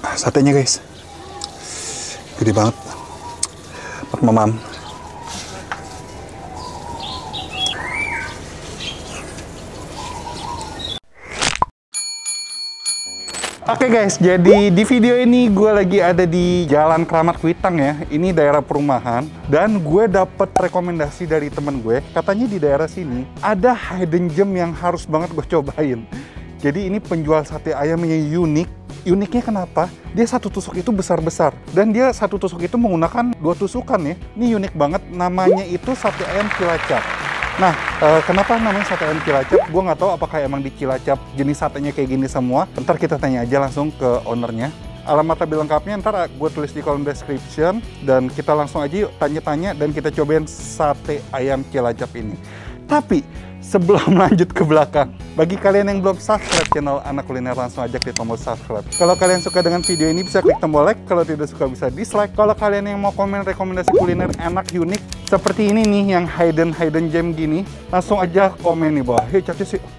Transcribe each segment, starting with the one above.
satenya guys, gede banget. Mamam. Oke guys, jadi di video ini gue lagi ada di Jalan Kramat Kuitang ya. Ini daerah perumahan dan gue dapet rekomendasi dari temen gue. Katanya di daerah sini ada hidden gem yang harus banget gue cobain. Jadi ini penjual sate ayamnya unik. Uniknya kenapa? Dia satu tusuk itu besar-besar dan dia satu tusuk itu menggunakan 2 tusukan ya. Ini unik banget. Namanya itu sate ayam Cilacap. Nah, kenapa namanya sate ayam Cilacap? Gue nggak tahu apakah emang di Cilacap jenis satenya kayak gini semua. Ntar kita tanya aja langsung ke ownernya. Alamat lebih lengkapnya ntar gue tulis di kolom description. Dan kita langsung aja yuk tanya-tanya dan kita cobain sate ayam Cilacap ini. Tapi sebelum lanjut ke belakang, bagi kalian yang belum subscribe channel Anak Kuliner, langsung aja klik tombol subscribe. Kalau kalian suka dengan video ini bisa klik tombol like, kalau tidak suka bisa dislike. Kalau kalian yang mau komen rekomendasi kuliner enak unik seperti ini nih, yang hidden gem gini, langsung aja komen nih bawah. Hei Caci sih.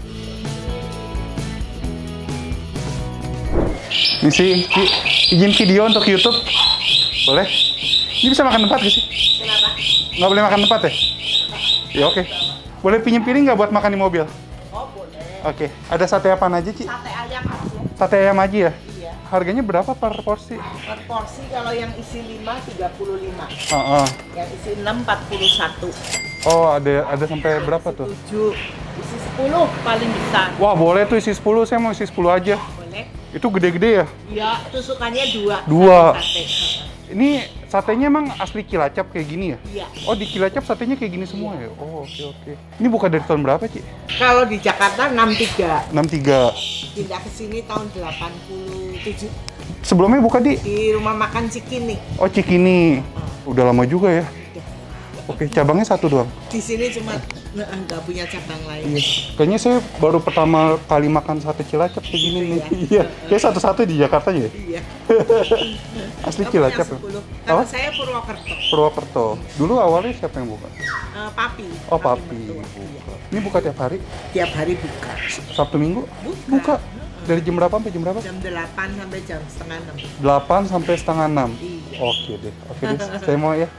Ini sih, izin video untuk YouTube. Boleh? Ini bisa makan tempat gak sih? Kenapa? Nggak boleh makan tempat ya? Ya oke. Boleh pinjem piring nggak buat makan di mobil? Oh boleh. Oke. Ada sate apaan aja, Ci? Sate ayam aja. Sate ayam aja ya? Iya. Harganya berapa per porsi? Per porsi kalau yang isi 5 35. Yang isi 6 41. Oh, ada sampai berapa tuh? 7. Isi 10 paling besar. Wah, boleh tuh isi 10. Saya mau isi 10 aja. Boleh. Itu gede-gede ya? Iya, tusukannya 2. 2. Sate. Ini satenya emang asli Cilacap kayak gini ya? Iya. Oh, di Cilacap satenya kayak gini semua ya? Oh, oke. Ini buka dari tahun berapa, Ci? Kalau di Jakarta 63. 63. Pindah ke sini tahun 87. Sebelumnya buka di Rumah makan Cikini. Oh, Cikini. Udah lama juga ya? Oke, cabangnya 1 doang? Di sini cuma nggak punya cabang lain. Iya. Kayaknya saya baru pertama kali makan sate Cilacap kayak gini nih. Iya. Kayak satu-satu di Jakarta ya? Iya. Asli Cilacap ya? Kalau saya Purwokerto. Purwokerto. Dulu awalnya siapa yang buka? Papi. Oh, Papi. Buka. Ini buka tiap hari? Tiap hari buka. Sabtu Minggu? Buka. Dari jam berapa sampai jam berapa? Jam 8 sampai jam setengah 6. 8 sampai setengah 6? Iya. Oke deh. Saya mau ya.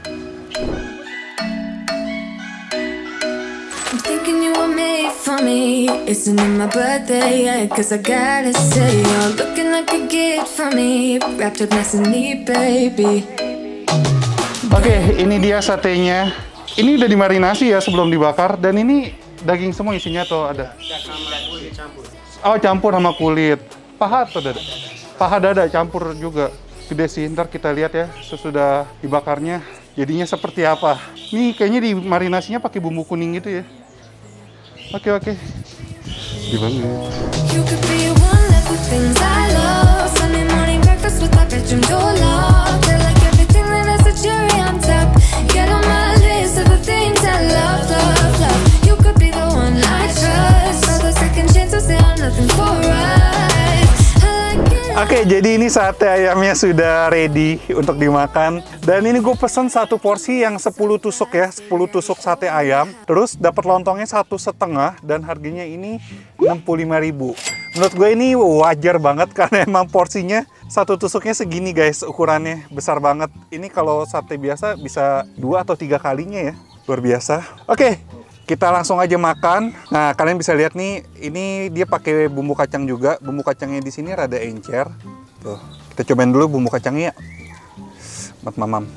I'm thinking you were made for me. Isn't it my birthday yet? Cause I gotta say, you're looking like a gift for me. Wrapped up nice and neat, baby. Oke, ini dia satenya. Ini udah dimarinasi ya sebelum dibakar. Dan ini daging semua isinya atau ada? Oh, campur sama kulit. Paha atau dada? Paha dada campur juga. Gede sih, ntar kita lihat ya sesudah dibakarnya jadinya seperti apa. Nih kayaknya dimarinasinya pakai bumbu kuning gitu ya. Oke. Gimana? You could be one of the things I love. Sunday morning breakfast with my bedroom door locked. I like everything that has a cherry on top. Get on my list of the things I love. You could be the one I trust. All the second chances, they are nothing for us. Oke, jadi ini sate ayamnya sudah ready untuk dimakan. Dan ini gue pesen 1 porsi yang 10 tusuk ya, 10 tusuk sate ayam. Terus dapat lontongnya 1,5 dan harganya ini 65.000. Menurut gue ini wajar banget karena emang porsinya 1 tusuknya segini guys, ukurannya besar banget. Ini kalau sate biasa bisa 2 atau 3 kalinya ya, luar biasa. Oke. Kita langsung aja makan. Nah, kalian bisa lihat nih, ini dia pakai bumbu kacang juga. Bumbu kacangnya di sini rada encer. Tuh, kita cobain dulu bumbu kacangnya ya. Mamam.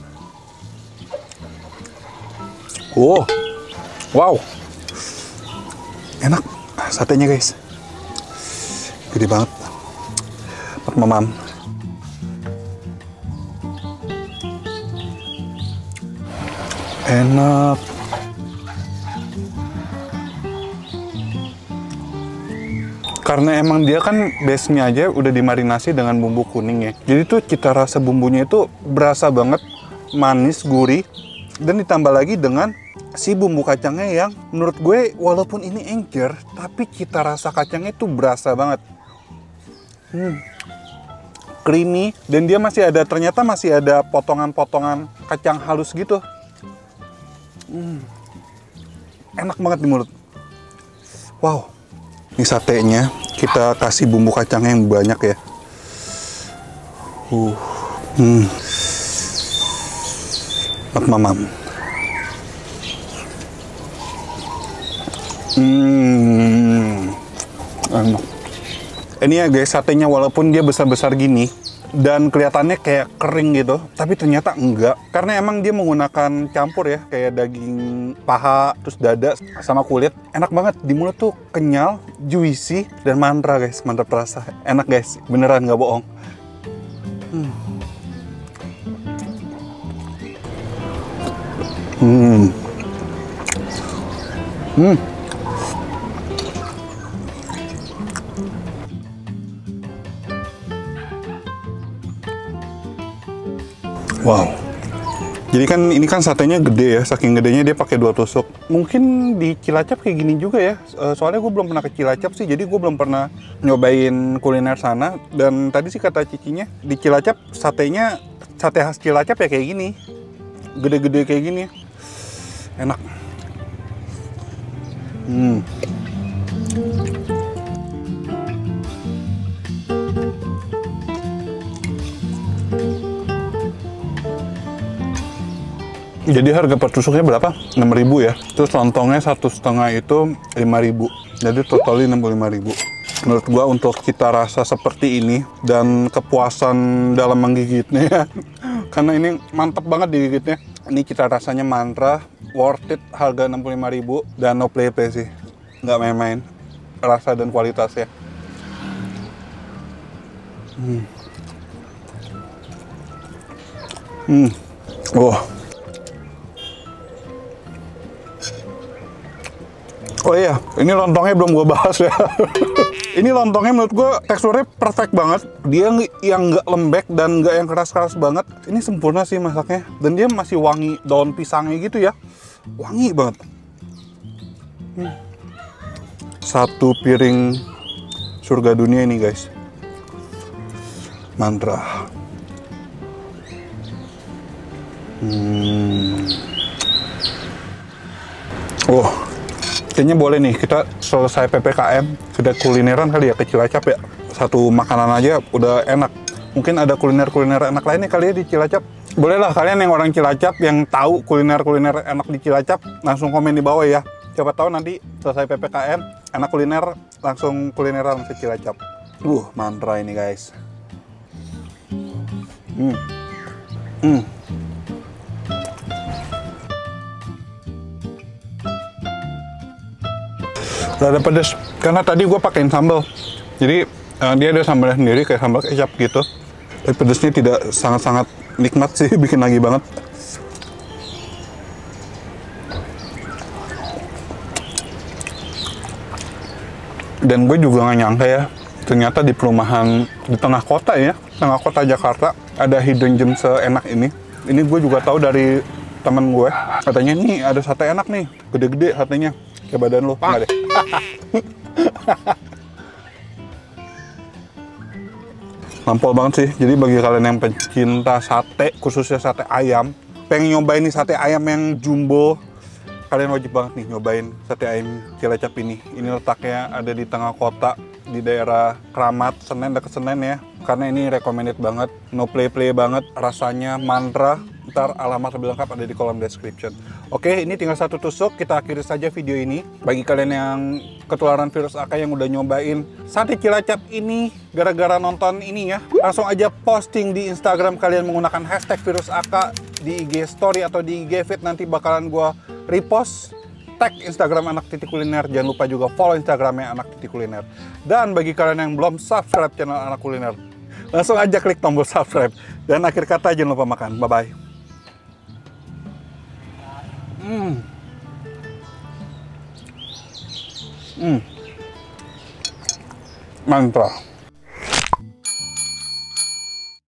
Oh, wow, enak satenya guys. Gede banget. Mamam. Enak. Karena emang dia kan base-nya aja udah dimarinasi dengan bumbu kuning ya. Jadi tuh cita rasa bumbunya itu berasa banget, manis, gurih. Dan ditambah lagi dengan si bumbu kacangnya yang menurut gue walaupun ini encer, tapi cita rasa kacangnya itu berasa banget. Creamy, dan dia ternyata masih ada potongan-potongan kacang halus gitu. Enak banget di mulut. Wow. Ini satenya, kita kasih bumbu kacangnya yang banyak ya. Mamam. Enak. Ini ya guys, satenya walaupun dia besar-besar gini dan kelihatannya kayak kering gitu, tapi ternyata enggak. Karena emang dia menggunakan campur ya, kayak daging paha, terus dada, sama kulit. Enak banget, di mulut tuh kenyal, juicy, dan mantap guys, mantap rasa. Enak guys, beneran nggak bohong. Wow. Jadi kan ini kan satenya gede ya, saking gedenya dia pakai 2 tusuk. Mungkin di Cilacap kayak gini juga ya. Soalnya gue belum pernah ke Cilacap sih, jadi gue belum pernah nyobain kuliner sana. Dan tadi sih kata cicinya di Cilacap satenya, sate khas Cilacap ya kayak gini. Gede-gede kayak gini. Enak. Jadi harga per tusuknya berapa? 6.000 ya. Terus lontongnya 1,5 itu 5.000. Jadi totalnya 65.000. Menurut gua untuk cita rasa seperti ini dan kepuasan dalam menggigitnya, karena ini mantap banget digigitnya. Ini cita rasanya mantra, worth it, harga 65.000 dan no play sih. Nggak main-main rasa dan kualitasnya. Wah. Oh iya, ini lontongnya belum gue bahas ya. Ini lontongnya menurut gue teksturnya perfect banget. Dia yang nggak lembek dan nggak yang keras-keras banget. Ini sempurna sih masaknya. Dan dia masih wangi daun pisangnya gitu ya. Wangi banget. 1 piring surga dunia ini guys. Mantra. Oh. Kayaknya boleh nih, kita selesai PPKM, sudah kulineran kali ya ke Cilacap ya. Satu makanan aja udah enak. Mungkin ada kuliner-kuliner enak lainnya kali ya di Cilacap. Bolehlah kalian yang orang Cilacap yang tahu kuliner-kuliner enak di Cilacap, langsung komen di bawah ya. Coba tahu nanti selesai PPKM, enak kuliner, langsung kulineran ke Cilacap. Mantra ini guys. Rada pedes karena tadi gue pakein sambal, jadi dia ada sambalnya sendiri kayak sambal kecap gitu. Tapi pedesnya tidak sangat-sangat nikmat sih, bikin lagi banget. Dan gue juga nggak nyangka ya, ternyata di perumahan di tengah kota ya, tengah kota Jakarta ada hidden gem seenak ini. Ini gue juga tahu dari temen gue, katanya nih ada sate enak nih, gede-gede satenya. Kayak badan lo, enggak deh. Nampol banget sih. Jadi bagi kalian yang pencinta sate, khususnya sate ayam, pengen nyobain nih sate ayam yang jumbo, kalian wajib banget nih nyobain sate ayam Cilacap ini. Ini letaknya ada di tengah kota, di daerah Kramat, Senen, dekat Senen ya. Karena ini recommended banget, no play banget, rasanya mantra. Ntar alamat lebih lengkap ada di kolom description. Oke, ini tinggal 1 tusuk, kita akhiri saja video ini. Bagi kalian yang ketularan virus AK yang udah nyobain sate Cilacap ini gara-gara nonton ini ya, langsung aja posting di Instagram kalian menggunakan hashtag virus AK di IG story atau di IG feed, nanti bakalan gua repost, tag Instagram Anak Titik Kuliner. Jangan lupa juga follow Instagramnya Anak Titik Kuliner. Dan bagi kalian yang belum subscribe channel Anak Kuliner, langsung aja klik tombol subscribe. Dan akhir kata jangan lupa makan. Bye-bye. Mantra.